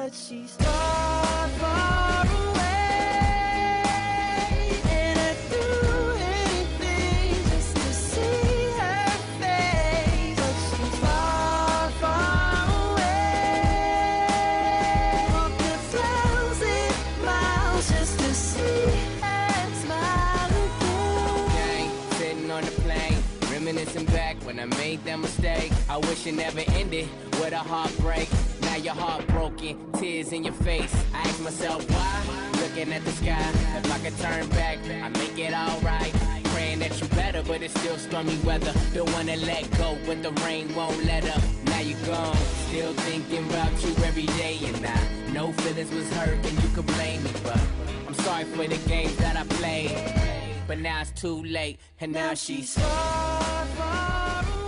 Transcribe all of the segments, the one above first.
but she's far, far away. And I'd do anything just to see her face, but she's far, far away. Walk 1,000 miles just to see her smile again. Gang, sitting on the plane, reminiscing back when I made that mistake. I wish it never ended with a heartbreak. Now you're heartbroken, tears in your face. I ask myself why, looking at the sky. If I could turn back, I make it alright. Praying that you better, but it's still stormy weather. Don't wanna let go, but the rain won't let up. Now you're gone, still thinking about you every day. And I know feelings was hurt and you could blame me, but I'm sorry for the games that I played. But now it's too late, and now she's far, far away.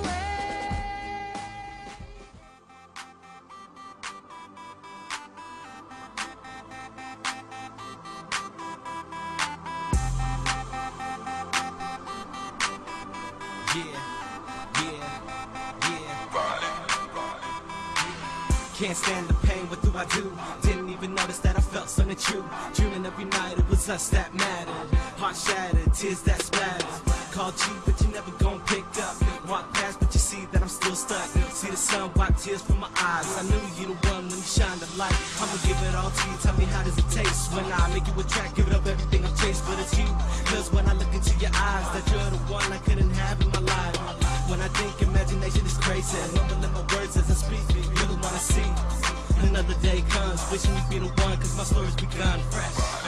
Can't stand the pain, what do I do? Didn't even notice that I felt something true. Dreaming every night it was us that mattered. Heart shattered, tears that splattered. Called you, but you never gon' pick up. Walk past, but you see that I'm still stuck. See the sun wipe tears from my eyes. I knew you the one when you shine the light. I'ma give it all to you, tell me how does it taste? When I make you a track, give it up everything I've chased. But it's you, cause when I look into your eyes, that you're the one I couldn't have in my life. When I think imagination is crazy, mumbling my words as I speak, really wanna see. Another day comes, wishing you'd be the one, cause my story's begun fresh.